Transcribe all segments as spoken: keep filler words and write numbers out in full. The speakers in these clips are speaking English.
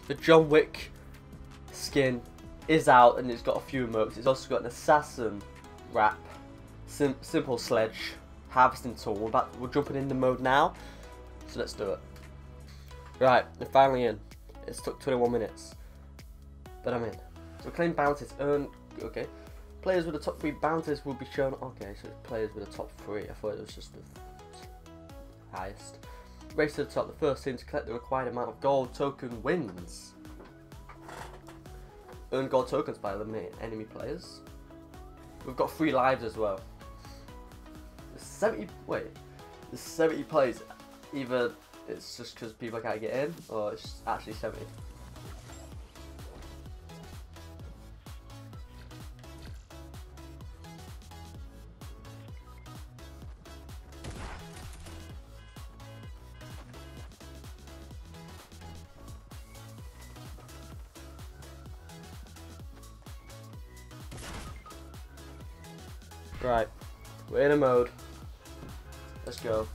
the John Wick skin is out and it's got a few emotes. It's also got an assassin wrap, sim simple sledge, harvesting tool. We're, about, we're jumping into mode now, so let's do it. Right, we're finally in. It's took twenty-one minutes, but I'm in. So claim bounties, earn, okay. Players with the top three bounties will be shown, okay, so it's players with the top three. I thought it was just the highest. Race to the top, the first team to collect the required amount of gold token wins. Earn gold tokens by eliminating enemy players. We've got three lives as well. There's seventy, wait, there's seventy players. Either it's just because people can't get in, or it's actually seventy. Right, we're in a mode. Let's go.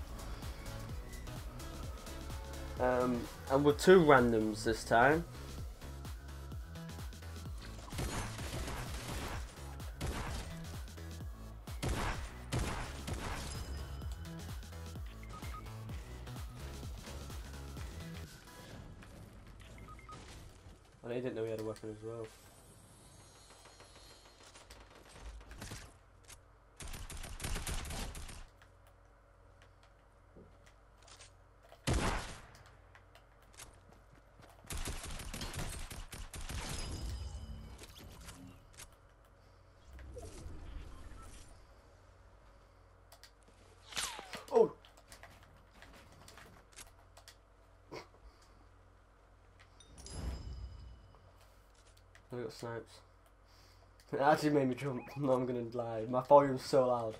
Um, and with two randoms this time. I didn't know he had a weapon as well. Oh! I got snipes. It actually made me jump, I'm not gonna lie. My volume's so loud.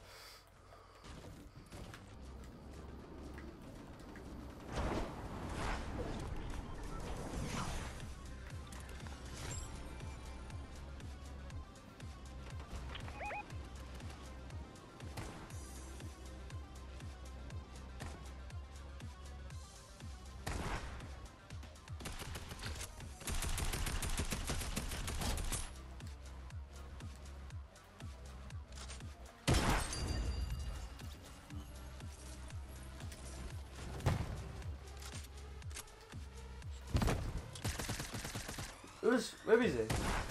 Who's, where is he?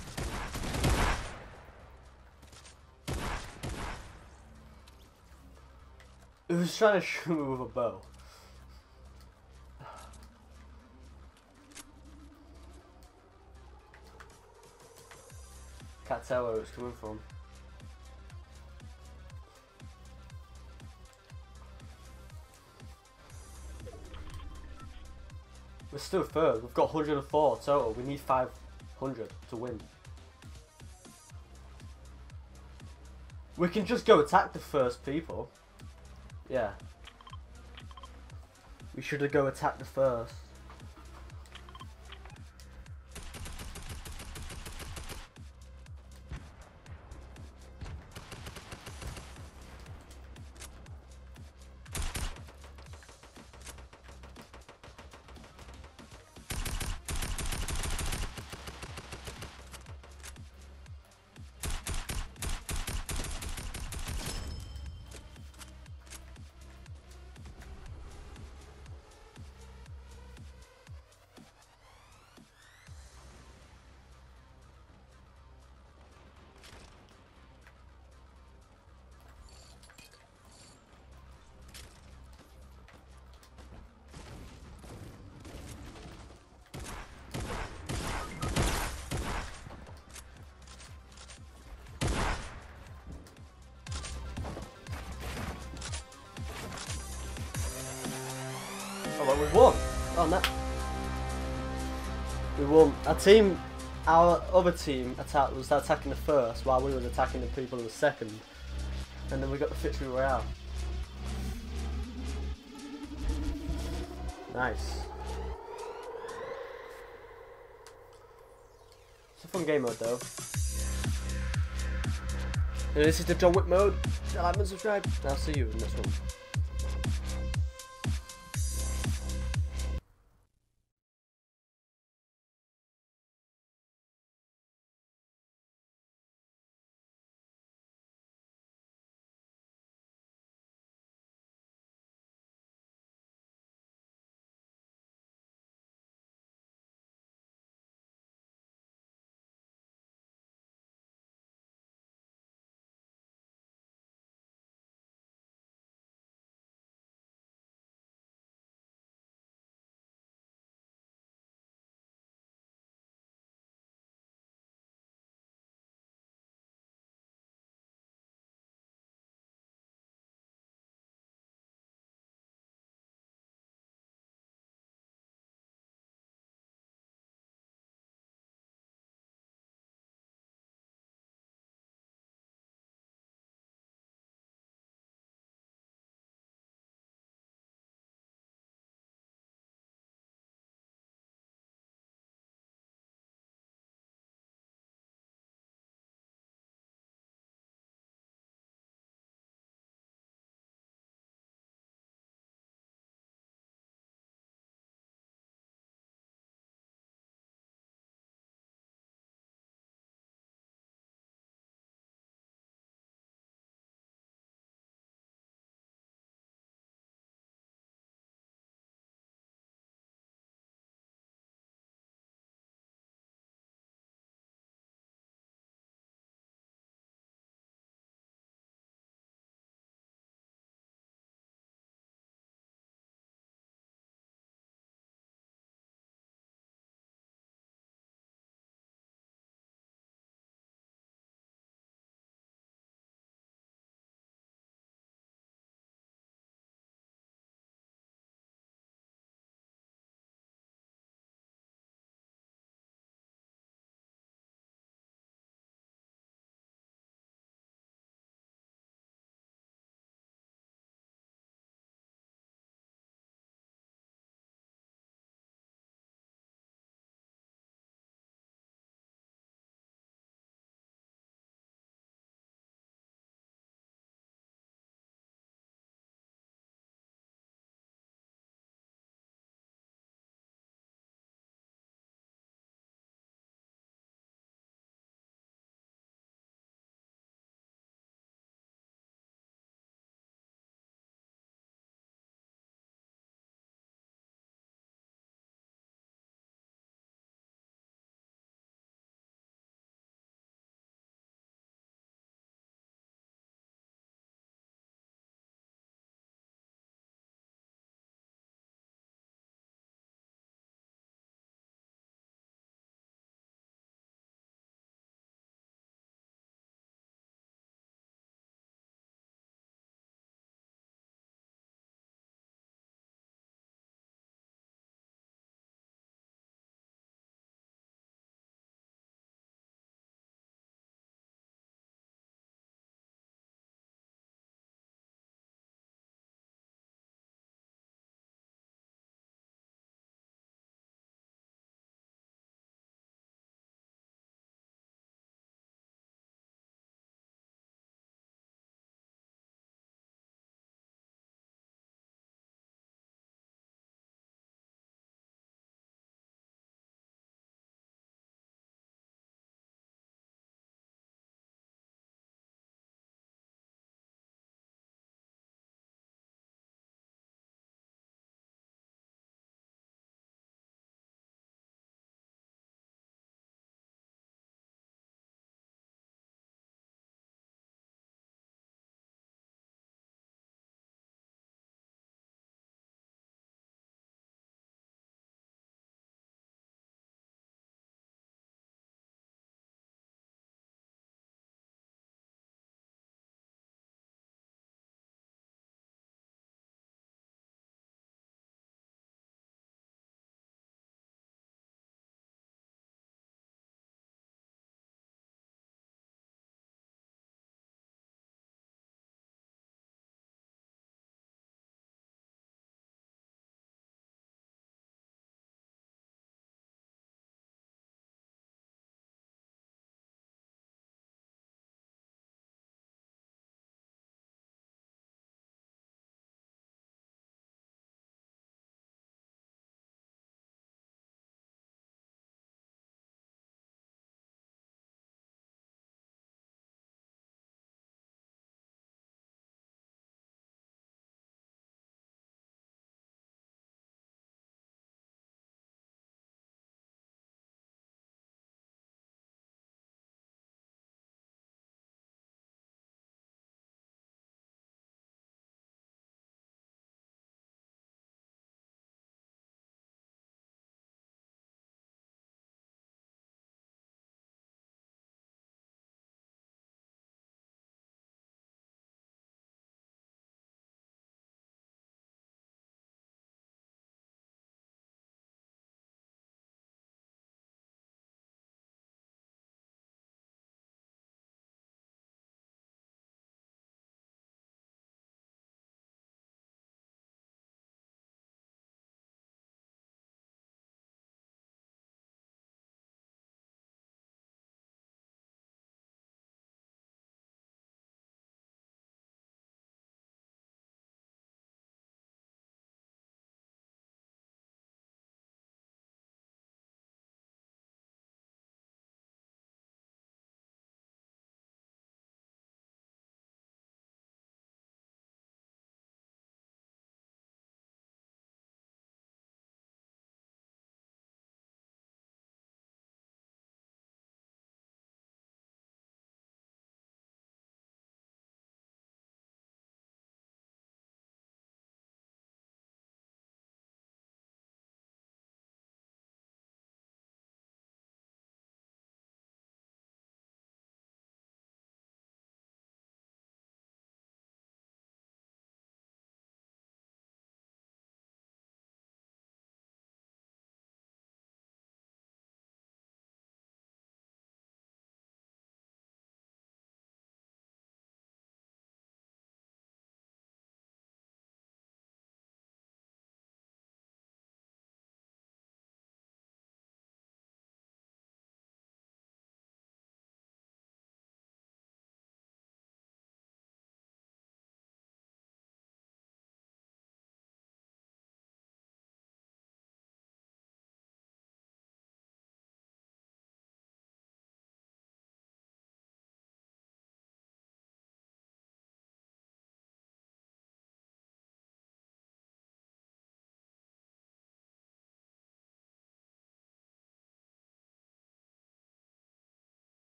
He was trying to shoot me with a bow. Can't tell where it's coming from. We're still third. We've got one hundred and four total. We need five hundred to win. We can just go attack the first people. Yeah. We should have go attack the first. Oh, well, we won. Oh, no. We won. Our team, our other team attack, was attacking the first while we were attacking the people in the second. And then we got the victory royale. Nice. It's a fun game mode though. And this is the John Wick mode. Like and subscribe. And I'll see you in the next one.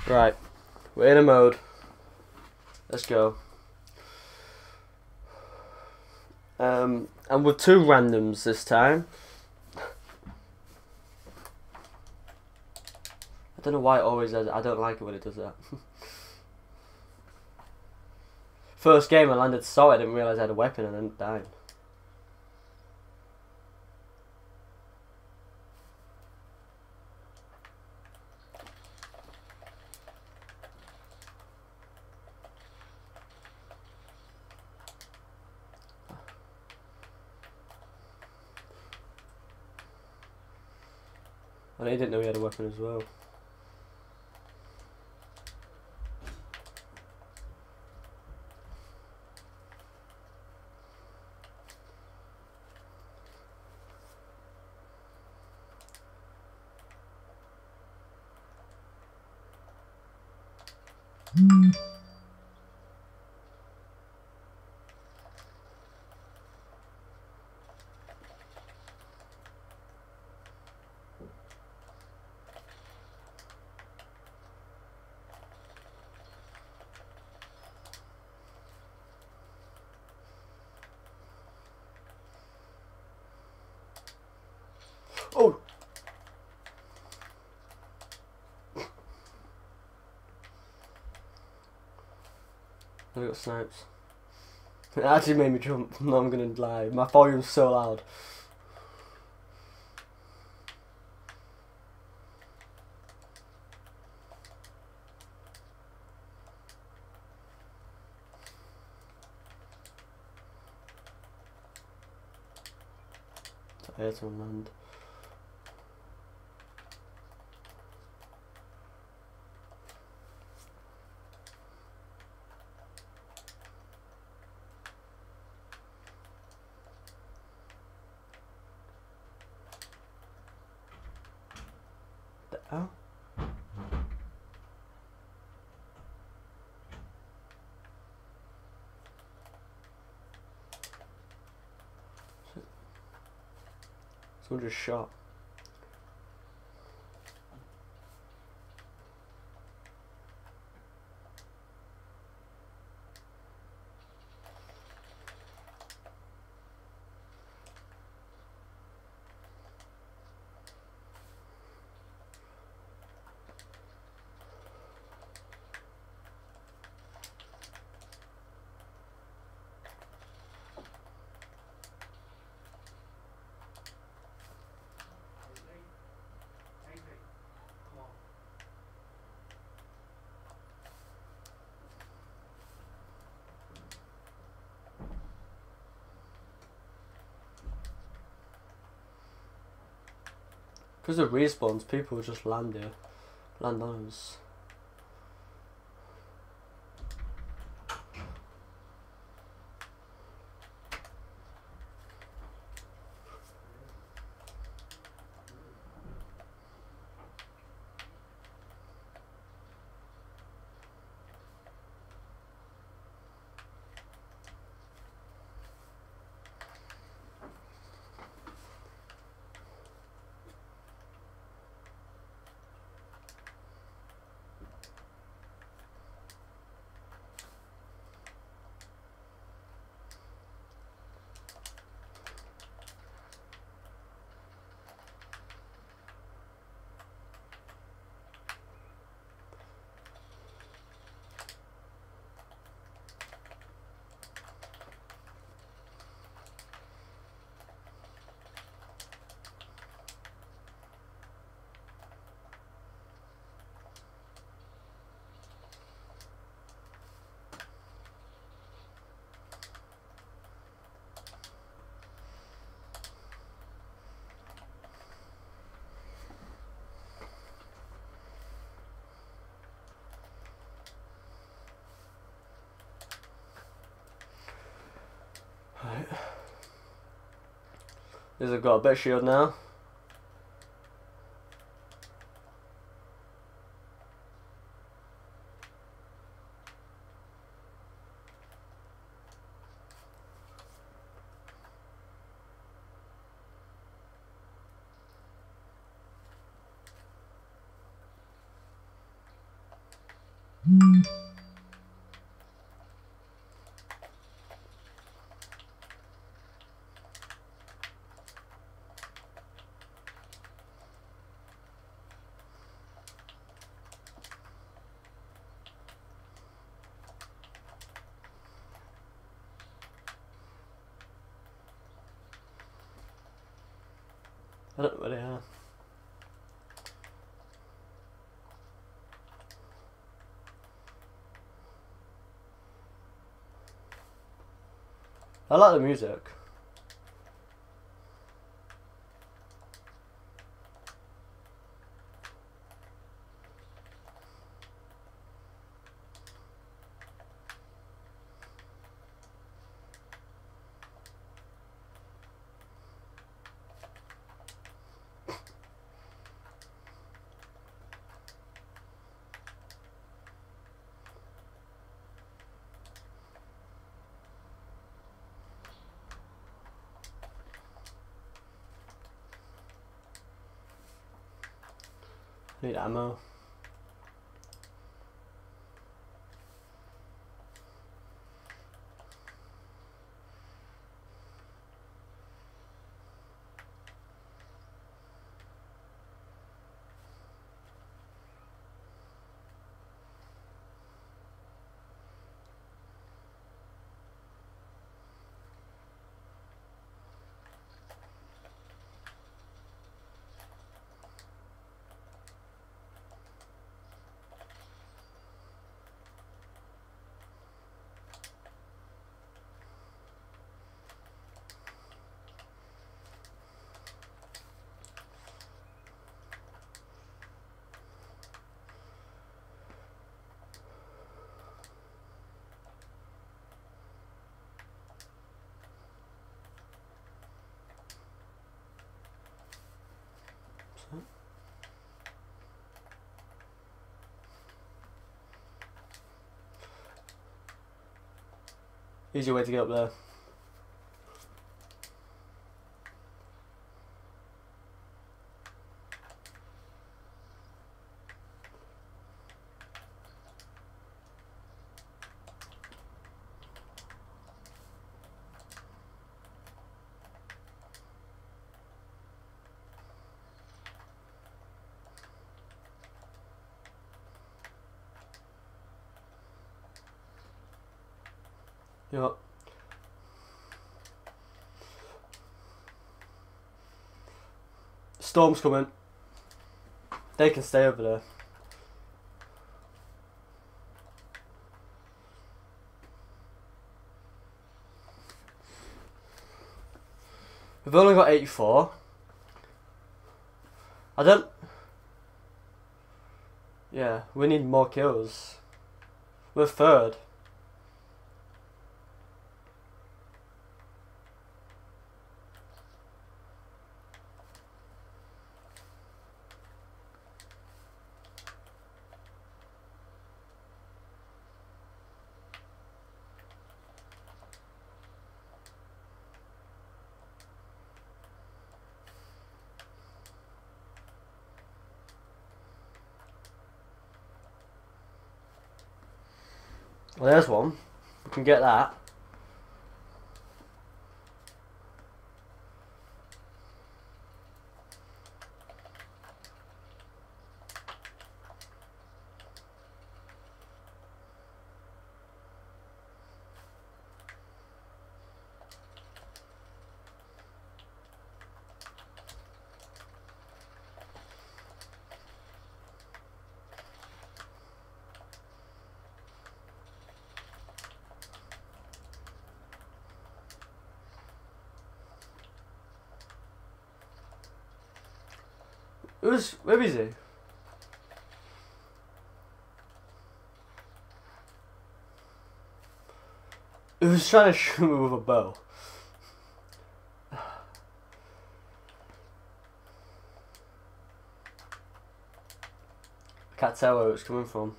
Right, we're in a mode. Let's go. Um, and with two randoms this time. I don't know why it always does. I don't like it when it does that. First game I landed so I didn't realise I had a weapon and then died. And I didn't know he had a weapon as well. Oh! I got snipes. It actually made me jump. No, I'm gonna lie. My volume's so loud. I had someone land. The hell? Someone just shot. Because of respawns, people just land here. Land on us. Right. This has got a better shield now. I don't know where they are. I like the music. Need ammo. Easy way to get up there. Yep. Storm's coming. They can stay over there. We've only got eighty-four. I don't... Yeah, we need more kills. We're third. Well, there's one. We can get that. Who's, where is he? He was trying to shoot me with a bow. I can't tell where it's coming from.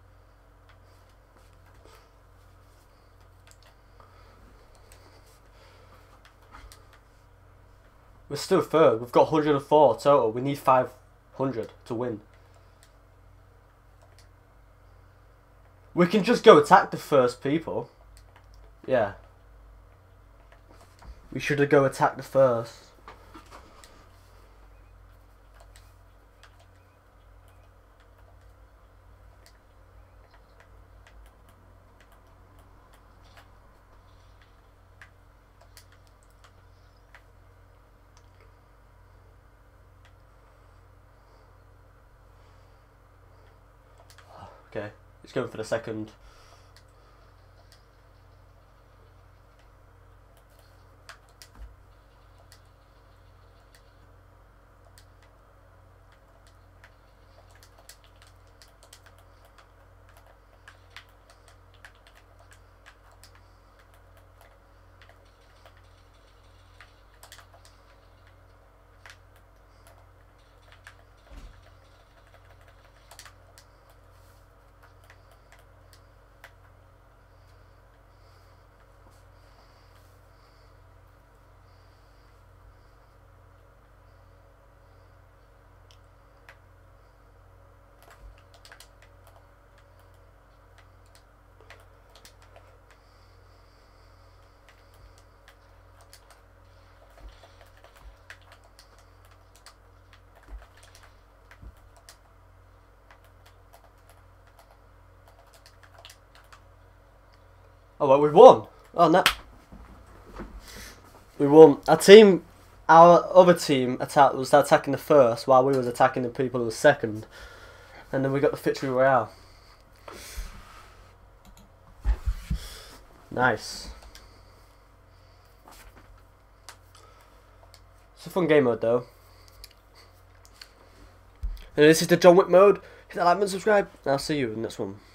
We're still third. We've got one hundred and four total. We need five hundred to win. We can just go attack the first people. Yeah. We should have go attack the first. Okay, it's going for the second. Oh well, we won. Oh no, we won. Our team, our other team, attack was attacking the first, while we was attacking the people who was second, and then we got the victory royale. Nice. It's a fun game mode though. And this is the John Wick mode. Hit that like and subscribe. And I'll see you in the next one.